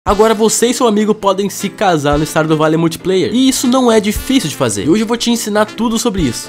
Agora você e seu amigo podem se casar no Stardew Valley Multiplayer. E isso não é difícil de fazer. E hoje eu vou te ensinar tudo sobre isso.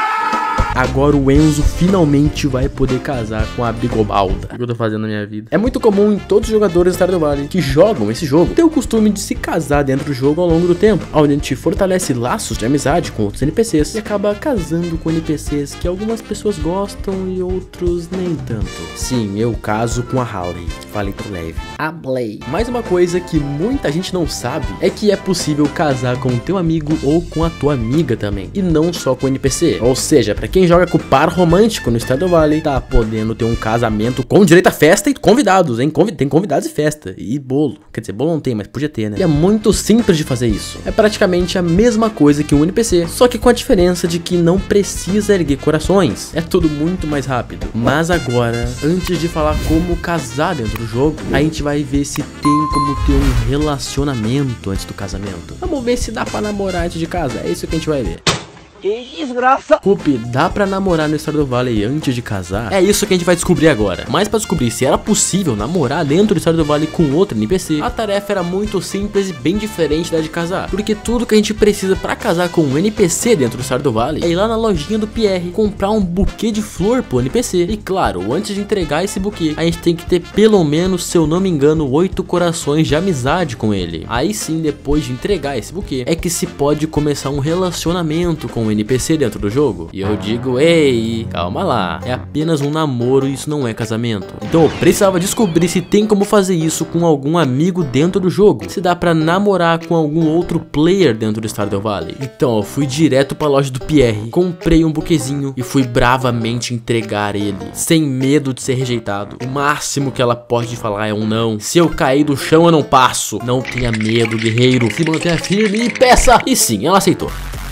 Agora o Enzo finalmente vai poder casar com a Bigobalda. O que eu tô fazendo na minha vida? É muito comum em todos os jogadores do Stardew Valley que jogam esse jogo ter o costume de se casar dentro do jogo ao longo do tempo, onde a gente fortalece laços de amizade com outros NPCs e acaba casando com NPCs que algumas pessoas gostam e outros nem tanto. Sim, eu caso com a Harley. Falei pro leve. A Blay. Mais uma coisa que muita gente não sabe é que é possível casar com o teu amigo ou com a tua amiga também, e não só com o NPC. Ou seja, pra quem joga com par romântico no Stardew Valley, tá podendo ter um casamento com direito a festa e convidados, hein? Tem convidados e festa. E bolo. Quer dizer, bolo não tem, mas podia ter, né? E é muito simples de fazer isso. É praticamente a mesma coisa que um NPC, só que com a diferença de que não precisa erguer corações. É tudo muito mais rápido. Mas agora, antes de falar como casar dentro do jogo, a gente vai ver se tem como ter um relacionamento antes do casamento. Vamos ver se dá pra namorar antes de casar. É isso que a gente vai ver. Que desgraça! Rupi, dá pra namorar no Stardew Valley antes de casar? É isso que a gente vai descobrir agora. Mas pra descobrir se era possível namorar dentro do Stardew Valley com outro NPC, a tarefa era muito simples e bem diferente da de casar. Porque tudo que a gente precisa pra casar com um NPC dentro do Stardew Valley é ir lá na lojinha do Pierre, comprar um buquê de flor pro NPC. E claro, antes de entregar esse buquê, a gente tem que ter pelo menos, se eu não me engano, 8 corações de amizade com ele. Aí sim, depois de entregar esse buquê, é que se pode começar um relacionamento com o NPC dentro do jogo. E eu digo, ei, calma lá, é apenas um namoro e isso não é casamento. Então eu precisava descobrir se tem como fazer isso com algum amigo dentro do jogo, se dá pra namorar com algum outro player dentro do Stardew Valley. Então eu fui direto pra loja do Pierre, comprei um buquezinho e fui bravamente entregar ele, sem medo de ser rejeitado. O máximo que ela pode falar é um não. Se eu cair do chão eu não passo. Não tenha medo, guerreiro, se mantenha firme e peça. E sim, ela aceitou.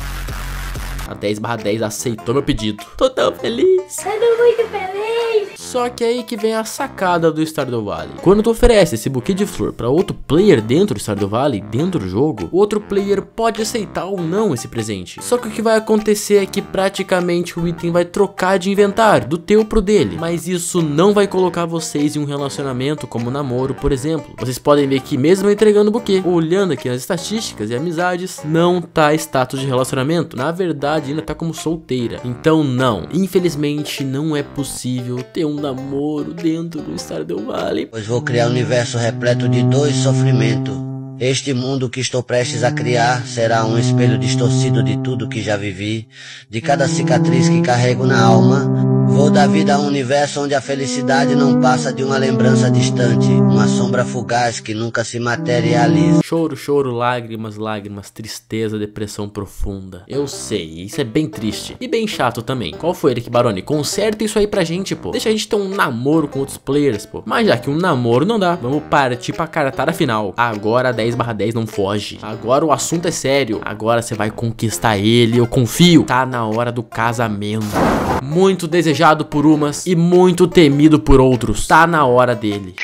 A 10/10 aceitou meu pedido. Tô tão feliz. Eu tô muito feliz. Só que é aí que vem a sacada do Stardew Valley. Quando tu oferece esse buquê de flor pra outro player dentro do Stardew Valley, dentro do jogo, o outro player pode aceitar ou não esse presente. Só que o que vai acontecer é que praticamente o item vai trocar de inventário, do teu pro dele. Mas isso não vai colocar vocês em um relacionamento como namoro, por exemplo. Vocês podem ver que mesmo entregando o buquê, olhando aqui nas estatísticas e amizades, não tá status de relacionamento. Na verdade, ainda tá como solteira. Então não, infelizmente não é possível ter um namoro dentro do Stardew Valley. Pois vou criar um universo repleto de dor e sofrimento. Este mundo que estou prestes a criar será um espelho distorcido de tudo que já vivi, de cada cicatriz que carrego na alma. Vou dar vida a um universo onde a felicidade não passa de uma lembrança distante, uma sombra fugaz que nunca se materializa. Choro, choro, lágrimas, lágrimas, tristeza, depressão profunda. Eu sei, isso é bem triste e bem chato também. Qual foi, Eric Baroni? Conserta isso aí pra gente, pô. Deixa a gente ter um namoro com outros players, pô. Mas já que um namoro não dá, vamos partir pra cartada final. Agora a 10/10 não foge. Agora o assunto é sério. Agora você vai conquistar ele, eu confio. Tá na hora do casamento. Muito desejado por umas e muito temido por outros. Tá na hora dele.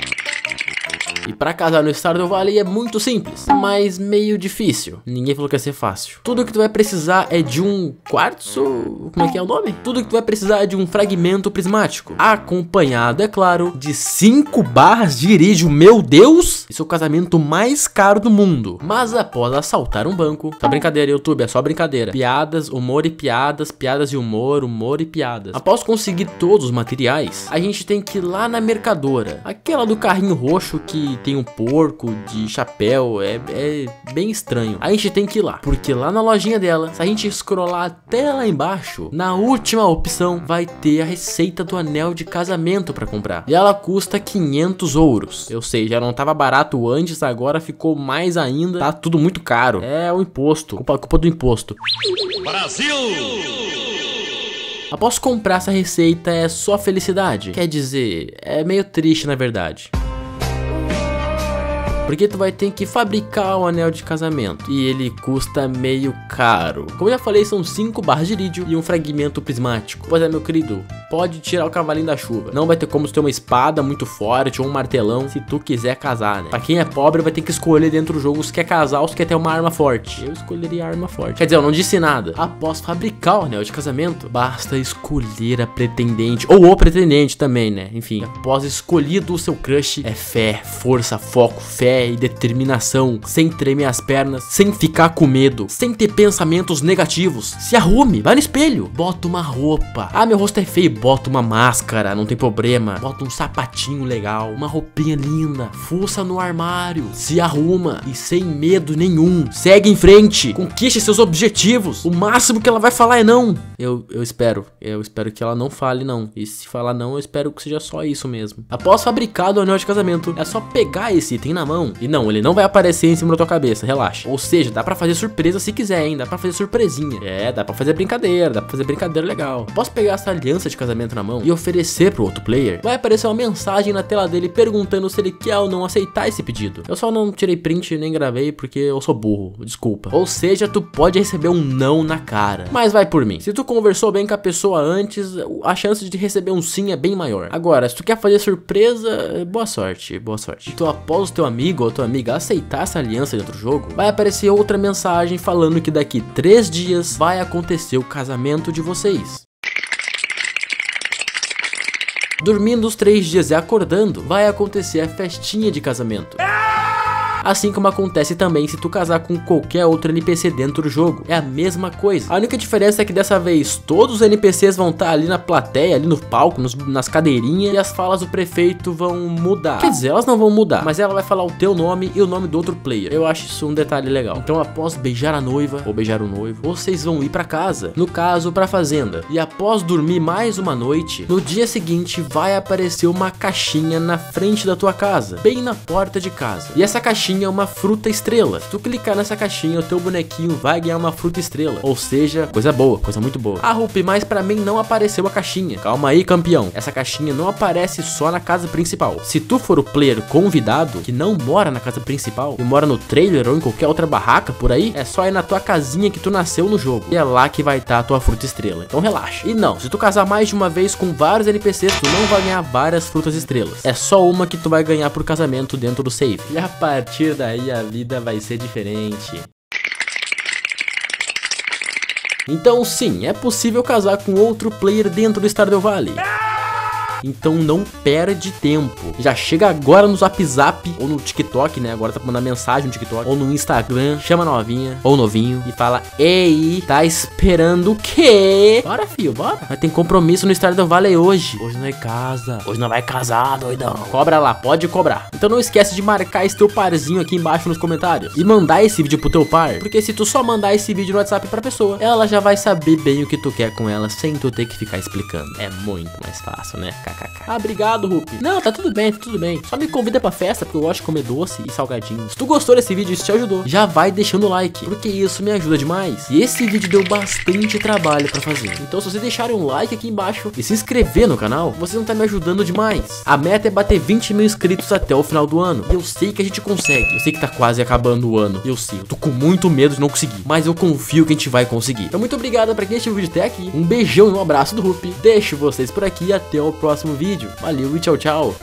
E pra casar no Stardew Valley é muito simples, mas meio difícil. Ninguém falou que ia ser fácil. Tudo que tu vai precisar é de um quartzo... Como é que é o nome? Tudo que tu vai precisar é de um fragmento prismático, acompanhado, é claro, de 5 barras de irídio. Meu Deus! Esse é o casamento mais caro do mundo. Mas após assaltar um banco... Só brincadeira, YouTube, é só brincadeira. Piadas, humor e piadas, piadas e humor, humor e piadas. Após conseguir todos os materiais, a gente tem que ir lá na mercadora. Aquela do carrinho roxo que tem um porco de chapéu, é bem estranho. A gente tem que ir lá, porque lá na lojinha dela, se a gente scrollar até lá embaixo, na última opção vai ter a receita do anel de casamento pra comprar. E ela custa 500 ouros. Eu sei, já não tava barato antes, agora ficou mais ainda. Tá tudo muito caro. É o imposto, culpa do imposto. Brasil! Após comprar essa receita é só felicidade. Quer dizer, é meio triste na verdade. Porque tu vai ter que fabricar o anel de casamento e ele custa meio caro. Como eu já falei, são 5 barras de irídio e um fragmento prismático. Pois é, meu querido, pode tirar o cavalinho da chuva. Não vai ter como tu ter uma espada muito forte ou um martelão se tu quiser casar, né? Pra quem é pobre vai ter que escolher dentro do jogo se quer casar ou se quer ter uma arma forte. Eu escolheria a arma forte. Quer dizer, eu não disse nada. Após fabricar o anel de casamento, basta escolher a pretendente ou o pretendente também, né? Enfim, após escolhido o seu crush, é fé, força, foco, fé fé e determinação, sem tremer as pernas, sem ficar com medo, sem ter pensamentos negativos. Se arrume, vai no espelho, bota uma roupa. Ah, meu rosto é feio, bota uma máscara, não tem problema. Bota um sapatinho legal, uma roupinha linda, fuça no armário, se arruma e sem medo nenhum. Segue em frente, conquiste seus objetivos. O máximo que ela vai falar é não. Eu espero que ela não fale não. E se falar não, eu espero que seja só isso mesmo. Após fabricar o anel de casamento, é só pegar esse item na mão. E não, ele não vai aparecer em cima da tua cabeça, relaxa. Ou seja, dá pra fazer surpresa se quiser, hein? Dá pra fazer surpresinha. É, dá pra fazer brincadeira, dá pra fazer brincadeira legal. Após pegar essa aliança de casamento na mão e oferecer pro outro player, vai aparecer uma mensagem na tela dele perguntando se ele quer ou não aceitar esse pedido. Eu só não tirei print nem gravei porque eu sou burro, desculpa. Ou seja, tu pode receber um não na cara. Mas vai por mim. Se tu conversou bem com a pessoa antes, a chance de receber um sim é bem maior. Agora, se tu quer fazer surpresa, boa sorte, boa sorte. Então, após o teu amigo ou tua amiga aceitar essa aliança dentro do jogo, vai aparecer outra mensagem falando que daqui 3 dias vai acontecer o casamento de vocês. Dormindo os 3 dias e acordando, vai acontecer a festinha de casamento. Assim como acontece também se tu casar com qualquer outro NPC dentro do jogo. É a mesma coisa. A única diferença é que dessa vez todos os NPCs vão estar ali na plateia, ali no palco, nas cadeirinhas, e as falas do prefeito vão mudar. Quer dizer, elas não vão mudar, mas ela vai falar o teu nome e o nome do outro player. Eu acho isso um detalhe legal. Então, após beijar a noiva ou beijar o noivo, vocês vão ir pra casa, no caso pra fazenda. E após dormir mais uma noite, no dia seguinte vai aparecer uma caixinha na frente da tua casa, bem na porta de casa. E essa caixinha é uma fruta estrela. Se tu clicar nessa caixinha, o teu bonequinho vai ganhar uma fruta estrela. Ou seja, coisa boa, coisa muito boa. Ah, Rupi, mas pra mim não apareceu a caixinha. Calma aí, campeão. Essa caixinha não aparece só na casa principal. Se tu for o player convidado, que não mora na casa principal, e mora no trailer ou em qualquer outra barraca por aí, é só ir na tua casinha que tu nasceu no jogo. E é lá que vai estar a tua fruta estrela. Então relaxa. E não, se tu casar mais de uma vez com vários NPCs, tu não vai ganhar várias frutas estrelas. É só uma que tu vai ganhar por casamento dentro do save. E a partir daí a vida vai ser diferente. Então sim, é possível casar com outro player dentro do Stardew Valley. Então não perde tempo. Já chega agora no Zap Zap ou no TikTok, né? Agora tá mandando mensagem no TikTok ou no Instagram, chama a novinha ou novinho e fala: ei, tá esperando o quê? Bora, filho, bora. Mas tem compromisso no Stardew Valley hoje. Hoje não é casa. Hoje não vai casar, doidão. Cobra lá, pode cobrar. Então não esquece de marcar esse teu parzinho aqui embaixo nos comentários e mandar esse vídeo pro teu par, porque se tu só mandar esse vídeo no WhatsApp pra pessoa, ela já vai saber bem o que tu quer com ela sem tu ter que ficar explicando. É muito mais fácil, né? Ah, obrigado, Rupi. Não, tá tudo bem, tá tudo bem. Só me convida pra festa, porque eu gosto de comer doce e salgadinho. Se tu gostou desse vídeo e isso te ajudou, já vai deixando o like, porque isso me ajuda demais. E esse vídeo deu bastante trabalho pra fazer. Então se vocês deixarem um like aqui embaixo e se inscrever no canal, vocês vão estar me ajudando demais. A meta é bater 20 mil inscritos até o final do ano. E eu sei que a gente consegue. Eu sei que tá quase acabando o ano. Eu sei, eu tô com muito medo de não conseguir, mas eu confio que a gente vai conseguir. Então muito obrigado pra quem assistiu o vídeo até aqui. Um beijão e um abraço do Rupi. Deixo vocês por aqui e até o próximo vídeo. Valeu e tchau, tchau.